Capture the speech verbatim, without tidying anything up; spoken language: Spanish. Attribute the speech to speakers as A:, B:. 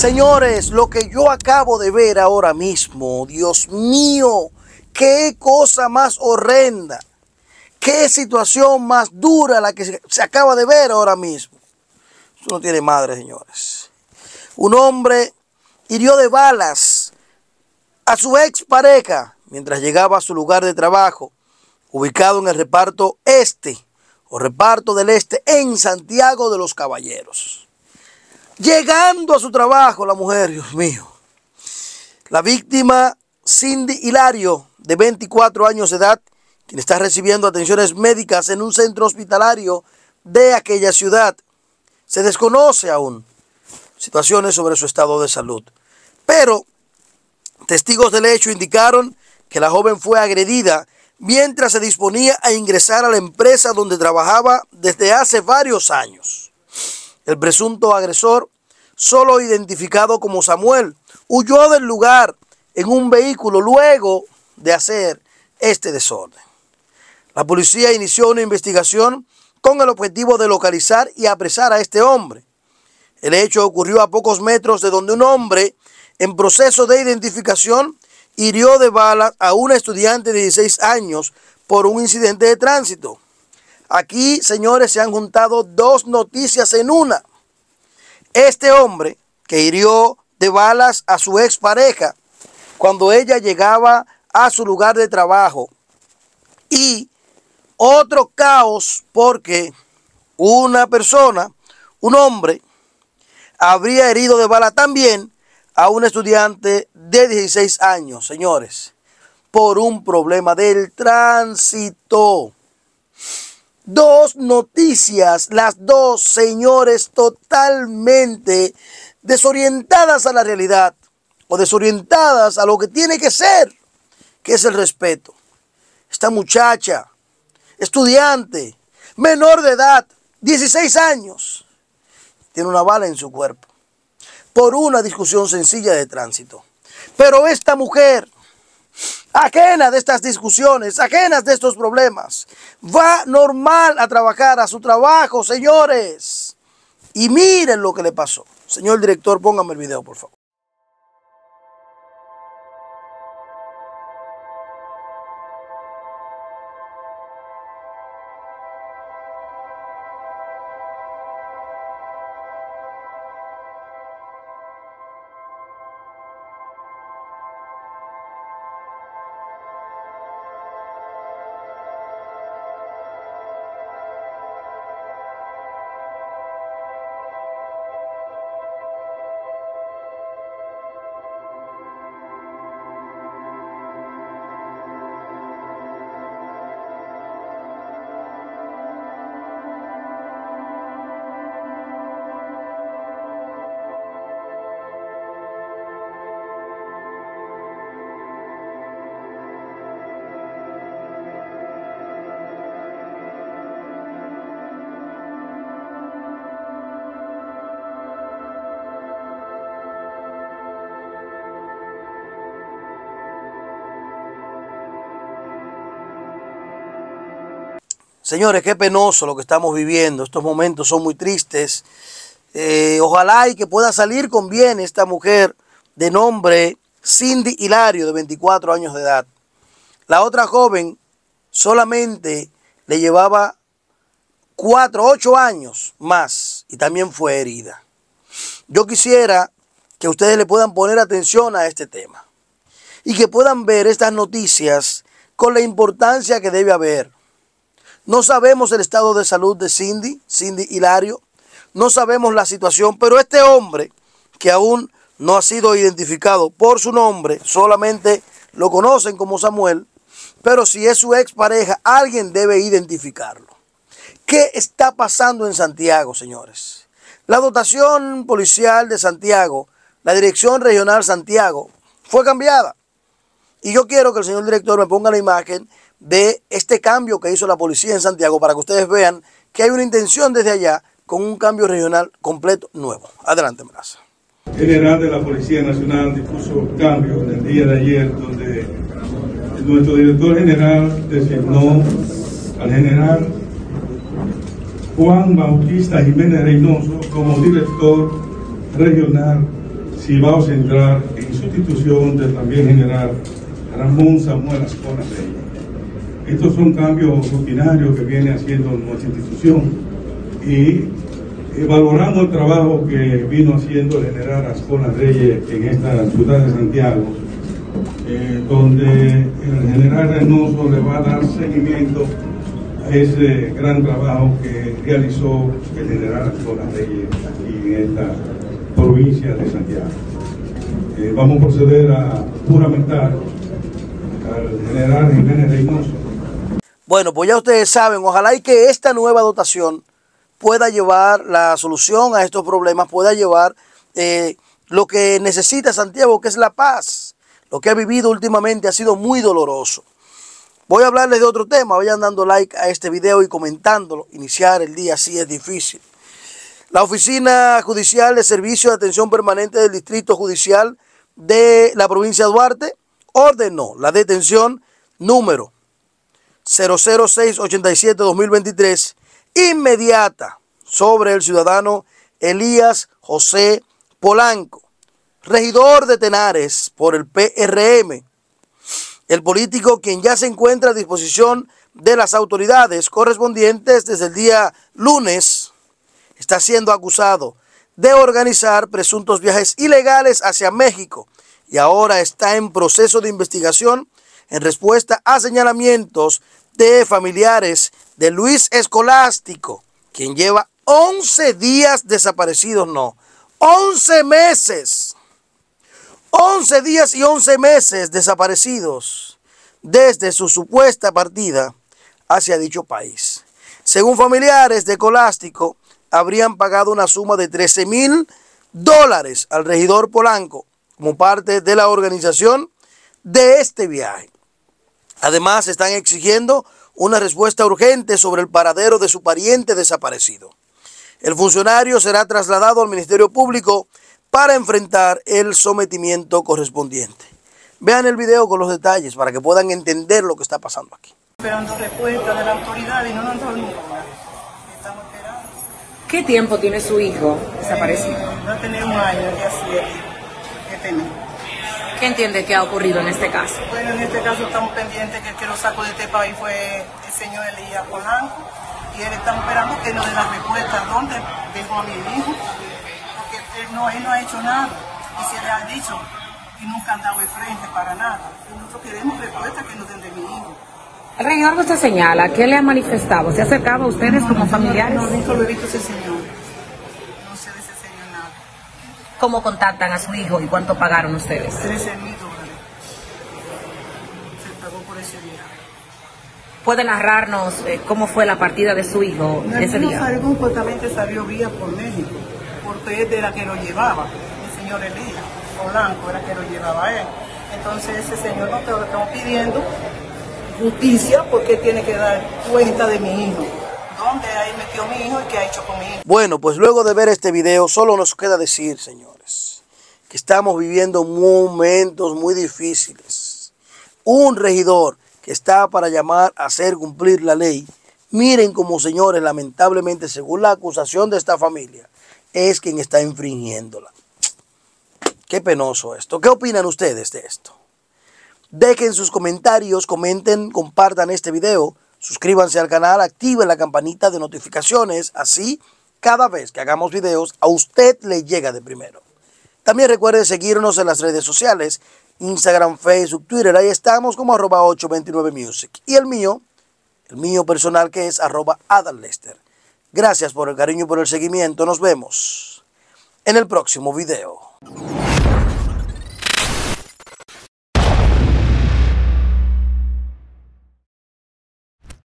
A: Señores, lo que yo acabo de ver ahora mismo, Dios mío, qué cosa más horrenda, qué situación más dura la que se acaba de ver ahora mismo. Eso no tiene madre, señores. Un hombre hirió de balas a su expareja mientras llegaba a su lugar de trabajo, ubicado en el reparto este o reparto del este en Santiago de los Caballeros. Llegando a su trabajo, la mujer, Dios mío, la víctima Cindy Hilario, de veinticuatro años de edad, quien está recibiendo atenciones médicas en un centro hospitalario de aquella ciudad. Se desconoce aún situaciones sobre su estado de salud, pero testigos del hecho indicaron que la joven fue agredida mientras se disponía a ingresar a la empresa donde trabajaba desde hace varios años. El presunto agresor, solo identificado como Samuel, huyó del lugar en un vehículo luego de hacer este desorden. La policía inició una investigación con el objetivo de localizar y apresar a este hombre. El hecho ocurrió a pocos metros de donde un hombre en proceso de identificación hirió de bala a una estudiante de dieciséis años por un incidente de tránsito. Aquí, señores, se han juntado dos noticias en una. Este hombre que hirió de balas a su expareja cuando ella llegaba a su lugar de trabajo, y otro caos porque una persona, un hombre, habría herido de bala también a un estudiante de dieciséis años, señores, por un problema del tránsito. Dos noticias, las dos, señores, totalmente desorientadas a la realidad o desorientadas a lo que tiene que ser, que es el respeto. Esta muchacha, estudiante, menor de edad, dieciséis años, tiene una bala en su cuerpo por una discusión sencilla de tránsito. Pero esta mujer, ajena de estas discusiones, ajenas de estos problemas, va normal a trabajar a su trabajo, señores. Y miren lo que le pasó. Señor director, póngame el video, por favor. Señores, qué penoso lo que estamos viviendo. Estos momentos son muy tristes. Eh, ojalá y que pueda salir con bien esta mujer de nombre Cindy Hilario, de veinticuatro años de edad. La otra joven solamente le llevaba cuatro, ocho años más y también fue herida. Yo quisiera que ustedes le puedan poner atención a este tema y que puedan ver estas noticias con la importancia que debe haber. No sabemos el estado de salud de Cindy, Cindy Hilario. No sabemos la situación, pero este hombre, que aún no ha sido identificado por su nombre, solamente lo conocen como Samuel, pero si es su expareja, alguien debe identificarlo. ¿Qué está pasando en Santiago, señores? La dotación policial de Santiago, la Dirección Regional Santiago, fue cambiada. Y yo quiero que el señor director me ponga la imagen de este cambio que hizo la policía en Santiago para que ustedes vean que hay una intención desde allá con un cambio regional completo nuevo. Adelante, Meraza.
B: El general de la Policía Nacional dispuso cambio en el día de ayer, donde nuestro director general designó al general Juan Bautista Jiménez Reynoso como director regional si vamos a entrar en sustitución del también general Ramón Samuel Ascona Reyes. Estos son cambios rutinarios que viene haciendo nuestra institución y eh, valorando el trabajo que vino haciendo el general Ascona Reyes en esta ciudad de Santiago, eh, donde el general Reynoso le va a dar seguimiento a ese gran trabajo que realizó el general Ascona Reyes aquí en esta provincia de Santiago. Eh, vamos a proceder a juramentar al general Jiménez Reynoso.
A: Bueno, pues ya ustedes saben, ojalá y que esta nueva dotación pueda llevar la solución a estos problemas, pueda llevar eh, lo que necesita Santiago, que es la paz. Lo que ha vivido últimamente ha sido muy doloroso. Voy a hablarles de otro tema, vayan dando like a este video y comentándolo. Iniciar el día así es difícil. La Oficina Judicial de Servicio de Atención Permanente del Distrito Judicial de la provincia de Duarte ordenó la detención número cero cero seis ochenta y siete dos mil veintitrés inmediata sobre el ciudadano Elías José Polanco, regidor de Tenares por el P R M. El político, quien ya se encuentra a disposición de las autoridades correspondientes desde el día lunes, está siendo acusado de organizar presuntos viajes ilegales hacia México y ahora está en proceso de investigación en respuesta a señalamientos de familiares de Luis Escolástico, quien lleva once días desaparecidos, no, once meses, once días y once meses desaparecidos desde su supuesta partida hacia dicho país. Según familiares de Escolástico, habrían pagado una suma de trece mil dólares al regidor Polanco como parte de la organización de este viaje. Además, están exigiendo una respuesta urgente sobre el paradero de su pariente desaparecido. El funcionario será trasladado al Ministerio Público para enfrentar el sometimiento correspondiente. Vean el video con los detalles para que puedan entender lo que está pasando aquí.
C: Esperando respuesta de la autoridad y no nos han dado ninguna. Estamos esperando.
D: ¿Qué tiempo tiene su hijo desaparecido?
C: Eh, va a tener un año, ya siete que tenemos.
D: ¿Qué entiende que ha ocurrido en este caso?
C: Bueno, en este caso estamos pendientes que el que lo sacó de este país fue el señor Elías Polanco y él está esperando que nos dé la respuesta dónde dejó a mi hijo, porque él no, él no ha hecho nada y se le ha dicho y nunca han dado el frente para nada. Y nosotros queremos respuesta que nos den de mi hijo.
D: El regidor que usted señala, ¿qué le ha manifestado? ¿Se ha acercado a ustedes
C: no,
D: como
C: no,
D: familiares?
C: No, nunca lo he visto ese señor. No sé de ese señor nada.
D: ¿Cómo contactan a su hijo y cuánto pagaron ustedes?
C: trece mil dólares. Se pagó por ese día.
D: ¿Puede narrarnos eh, cómo fue la partida de su hijo
C: No,
D: ese
C: no
D: día?
C: salió, supuestamente salió vía por México, porque él era que lo llevaba, el señor Elías Polanco era que lo llevaba a él. Entonces ese señor no te estamos pidiendo justicia porque tiene que dar cuenta de mi hijo. ¿Dónde ahí metió mi hijo y qué ha hecho con mi hijo?
A: Bueno, pues luego de ver este video, solo nos queda decir, señores, que estamos viviendo momentos muy difíciles. Un regidor que está para llamar a hacer cumplir la ley, miren como, señores, lamentablemente, según la acusación de esta familia, es quien está infringiéndola. Qué penoso esto. ¿Qué opinan ustedes de esto? Dejen sus comentarios, comenten, compartan este video, suscríbanse al canal, activen la campanita de notificaciones, así cada vez que hagamos videos a usted le llega de primero. También recuerde seguirnos en las redes sociales, Instagram, Facebook, Twitter, ahí estamos como arroba ocho veintinueve music. Y el mío, el mío personal que es arroba Adal Lester. Gracias por el cariño y por el seguimiento, nos vemos en el próximo video.